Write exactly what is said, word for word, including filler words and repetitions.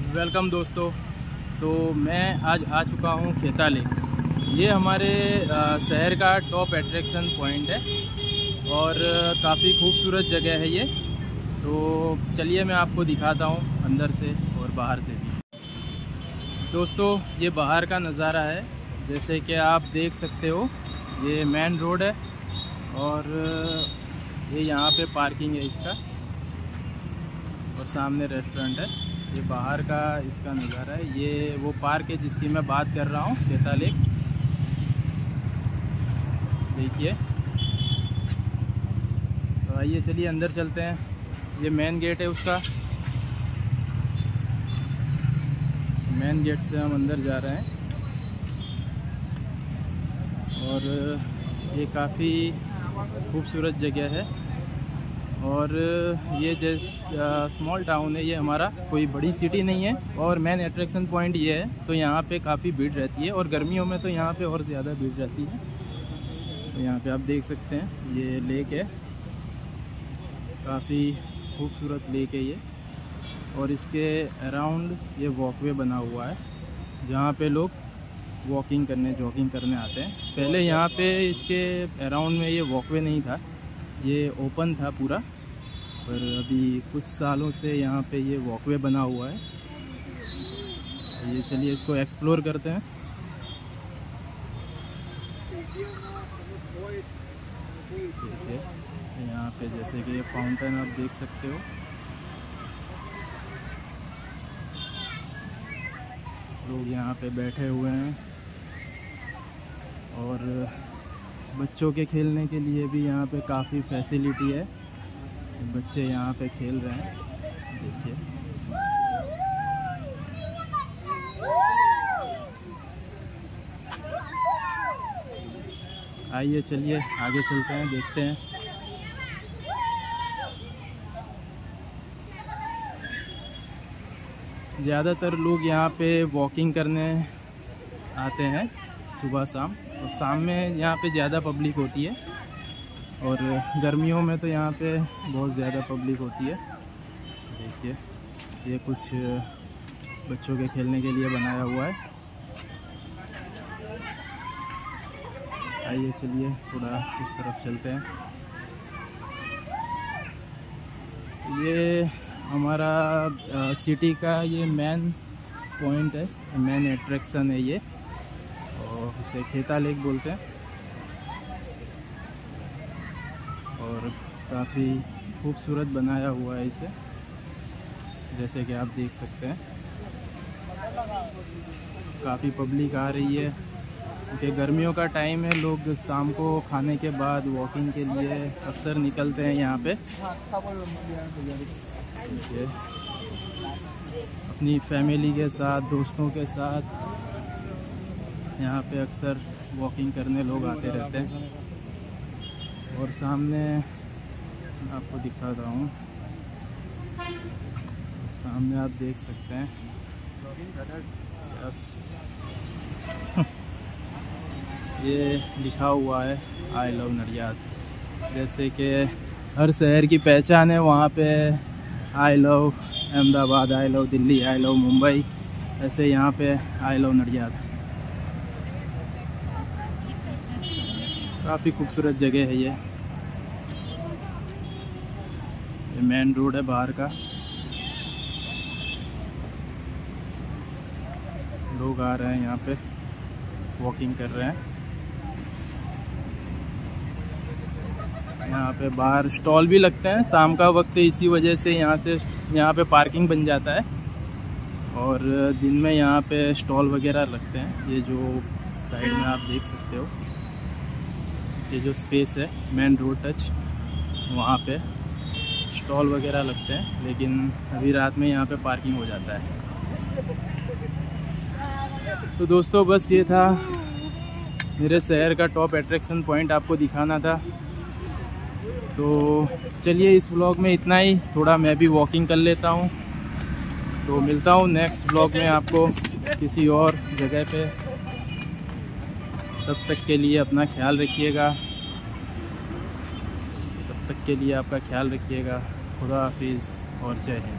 Welcome दोस्तों। तो मैं आज आ चुका हूँ खेता लेक। ये हमारे शहर का टॉप अट्रैक्शन पॉइंट है और काफ़ी खूबसूरत जगह है ये। तो चलिए मैं आपको दिखाता हूँ अंदर से और बाहर से भी। दोस्तों ये बाहर का नज़ारा है, जैसे कि आप देख सकते हो। ये मेन रोड है और ये यहाँ पे पार्किंग है इसका, और सामने रेस्टोरेंट है। ये बाहर का इसका नज़ारा है। ये वो पार्क है जिसकी मैं बात कर रहा हूँ, खेता लेक। देखिए, तो आइए चलिए अंदर चलते हैं। ये मेन गेट है उसका। मेन गेट से हम अंदर जा रहे हैं और ये काफ़ी खूबसूरत जगह है। और ये जो स्मॉल टाउन है, ये हमारा कोई बड़ी सिटी नहीं है। और मेन अट्रैक्शन पॉइंट ये है, तो यहाँ पे काफ़ी भीड़ रहती है और गर्मियों में तो यहाँ पे और ज़्यादा भीड़ रहती है। तो यहाँ पे आप देख सकते हैं ये लेक है, काफ़ी खूबसूरत लेक है ये। और इसके अराउंड ये वॉकवे बना हुआ है जहाँ पे लोग वॉकिंग करने जॉगिंग करने आते हैं। पहले यहाँ पे इसके अराउंड में ये वॉकवे नहीं था, ये ओपन था पूरा, पर अभी कुछ सालों से यहाँ पे ये वॉकवे बना हुआ है। तो ये चलिए इसको एक्सप्लोर करते हैं। देखिए यहाँ पे जैसे कि ये फाउंटेन आप देख सकते हो। लोग यहाँ पे बैठे हुए हैं और बच्चों के खेलने के लिए भी यहाँ पे काफ़ी फैसिलिटी है। बच्चे यहाँ पे खेल रहे हैं, देखिए। आइए चलिए आगे चलते हैं, देखते हैं। ज़्यादातर लोग यहाँ पे वॉकिंग करने आते हैं सुबह शाम। और शाम में यहाँ पे ज़्यादा पब्लिक होती है और गर्मियों में तो यहाँ पे बहुत ज़्यादा पब्लिक होती है। देखिए ये कुछ बच्चों के खेलने के लिए बनाया हुआ है। आइए चलिए थोड़ा इस तरफ चलते हैं। ये हमारा आ, सिटी का ये मेन पॉइंट है, मेन अट्रैक्शन है ये, और इसे खेता लेक बोलते हैं। और काफ़ी खूबसूरत बनाया हुआ है इसे, जैसे कि आप देख सकते हैं। काफ़ी पब्लिक आ रही है क्योंकि गर्मियों का टाइम है। लोग शाम को खाने के बाद वॉकिंग के लिए अक्सर निकलते हैं यहाँ पे। अपनी फैमिली के साथ, दोस्तों के साथ यहाँ पे अक्सर वॉकिंग करने लोग आते रहते हैं। और सामने आपको दिखाता हूँ, सामने आप देख सकते हैं ये लिखा हुआ है आई लव नडियाद। जैसे कि हर शहर की पहचान है, वहाँ पे I love Ahmedabad, I love Delhi, I love Mumbai, ऐसे यहाँ पे आई लव नडियाद। काफ़ी खूबसूरत जगह है ये। ये मेन रोड है बाहर का। लोग आ रहे हैं यहाँ पे, वॉकिंग कर रहे हैं। यहाँ पे बाहर स्टॉल भी लगते हैं शाम का वक्त, इसी वजह से यहाँ से यहाँ पे पार्किंग बन जाता है। और दिन में यहाँ पे स्टॉल वगैरह लगते हैं। ये जो साइड में आप देख सकते हो, ये जो स्पेस है मेन रोड टच, वहाँ पे स्टॉल वगैरह लगते हैं। लेकिन अभी रात में यहाँ पे पार्किंग हो जाता है। तो दोस्तों बस ये था मेरे शहर का टॉप अट्रैक्शन पॉइंट, आपको दिखाना था। तो चलिए इस ब्लॉग में इतना ही। थोड़ा मैं भी वॉकिंग कर लेता हूँ। तो मिलता हूँ नेक्स्ट ब्लॉग में आपको किसी और जगह पे। तब तक के लिए अपना ख्याल रखिएगा। तब तक के लिए आपका ख्याल रखिएगा। खुदा हाफिज़ और जय हिंद।